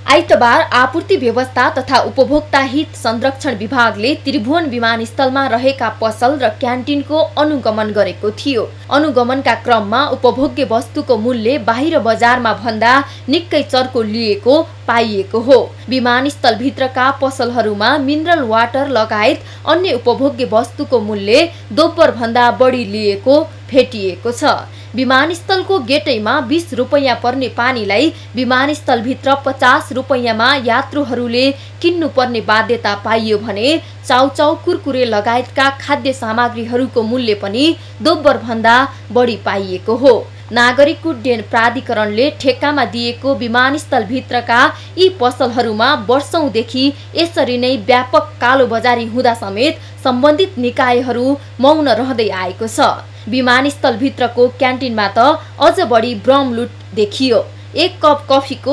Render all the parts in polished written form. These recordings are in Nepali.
आइतबार आपूर्ति व्यवस्था तथा उपभोक्ता हित संरक्षण विभागले त्रिभुवन विमानस्थलमा रहेका पसल र क्यान्टिनको अनुगमन गरेको थियो। अनुगमनका क्रममा उपभोग्य वस्तुको मूल्य बाहिर बजारमा भन्दा निकै चर्को लिएको पाइएको हो। विमानस्थलभित्रका पसलहरूमा मिनरल वाटर लगायत अन्य उपभोग्य वस्तुको मूल्य दोब्बर भन्दा बढी लिएको भेटिएको छ। विमानस्थलको गेटैमा 20 रुपैयाँ पर्ने पानीलाई विमानस्थलभित्र 50 रुपैयाँमा यात्रुहरूले किन्नुपर्ने बाध्यता पाइयो भने चाउचाउ कुरकुरे लगायतका खाद्य सामग्रीहरूको मूल्य पनि दोब्बर भन्दा बढी पाइएको हो। नागरिक उड्डयन प्राधिकरणले ठेक्कामा दिएको विमानस्थलभित्रका यी पसलहरूमा वर्षौंदेखि यसरी नै व्यापक कालोबजारी हुँदा समेत सम्बन्धित निकायहरू मौन रहँदै आएको छ। विमानस्थलभित्रको क्यान्टिनमा त अझ बढी भ्रम लुट देखियो। एक कप कफीको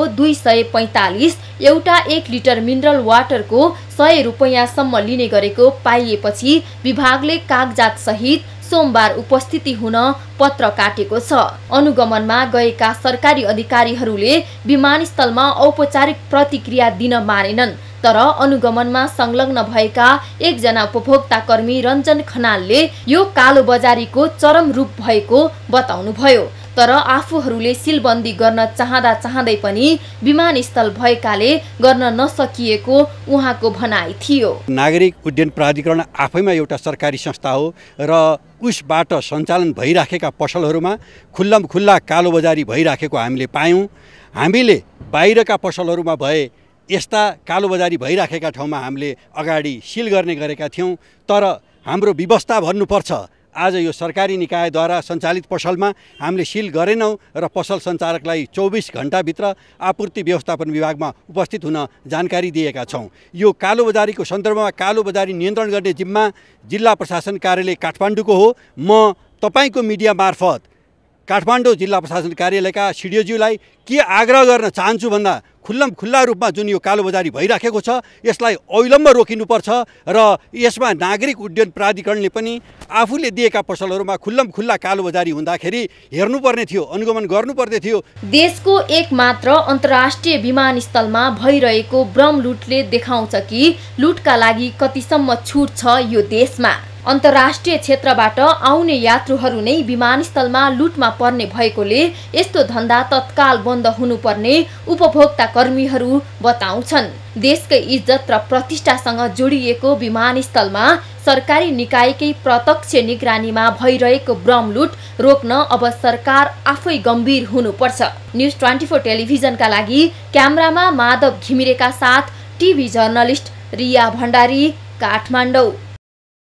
245, एउटा 1 लिटर मिनरल वाटरको 100 रुपैयाँसम्म लिने गरेको पाइएपछि विभागले कागजात सहित सोमबार उपस्थिति हुन पत्र काटेको छ। अनुगमनमा गएका सरकारी अधिकारीहरूले विमानस्थलमा औपचारिक प्रतिक्रिया दिन मानेनन्। तर अनुगमनमा संलग्न भएका एकजना उपभोक्ता कर्मी रञ्जन खनालले यो कालोबजारीको चरम रूप भएको बताउनुभयो। तर आफूहरूले सिलबन्दी गर्न चाहँदै पनि विमानस्थल भएकाले गर्न नसकिएको उहाँको भनाइ थियो। नागरिक उड्डयन प्राधिकरण आफैमा एउटा सरकारी संस्था हो र उसबाट सञ्चालन भइराखेका पसलहरूमा खुल्ला कालोबजारी भइराखेको हामीले पायौँ। हामीले बाहिरका पसलहरूमा भए यस्ता कालोबजारी भइराखेका ठाउँमा हामीले अगाडि सिल गर्ने गरेका थियौँ। तर हाम्रो व्यवस्था भन्नुपर्छ, आज यो सरकारी निकायद्वारा सञ्चालित पसलमा हामीले सिल गरेनौँ र पसल सञ्चालकलाई 24 घण्टाभित्र आपूर्ति व्यवस्थापन विभागमा उपस्थित हुन जानकारी दिएका छौँ। यो कालोबजारीको सन्दर्भमा कालोबजारी नियन्त्रण गर्ने जिम्मा जिल्ला प्रशासन कार्यालय काठमाडौँको हो। म तपाईँको मिडिया मार्फत काठमाडौँ जिल्ला प्रशासन कार्यालयका सिडिओज्यूलाई के आग्रह गर्न चाहन्छु भन्दा खुल्ला रूपमा जुन यो कालोबजारी भइराखेको छ यसलाई अविलम्ब रोकिनुपर्छ र यसमा नागरिक उड्डयन प्राधिकरणले पनि आफूले दिएका पसलहरूमा खुल्ला कालोबजारी हुँदाखेरि हेर्नुपर्ने थियो, अनुगमन गर्नुपर्ने थियो। देशको एकमात्र अन्तर्राष्ट्रिय विमानस्थलमा भइरहेको भ्रम लुटले देखाउँछ कि लुटका लागि कतिसम्म छुट छ यो देशमा। अन्तर्राष्ट्रिय क्षेत्रबाट आउने यात्रुहरू नै विमानस्थलमा लुटमा पर्ने भएकोले यस्तो धन्दा तत्काल बन्द हुनुपर्ने उपभोक्ता कर्मीहरू बताउँछन्। देशकै इज्जत र प्रतिष्ठासँग जोडिएको विमानस्थलमा सरकारी निकायकै प्रत्यक्ष निगरानीमा भइरहेको भ्रम लुट रोक्न अब सरकार आफै गम्भीर हुनुपर्छ। न्युज 24 टेलिभिजनका लागि क्यामेरामा माधव घिमिरेका साथ टिभी जर्नलिस्ट रिया भण्डारी, काठमाडौँ।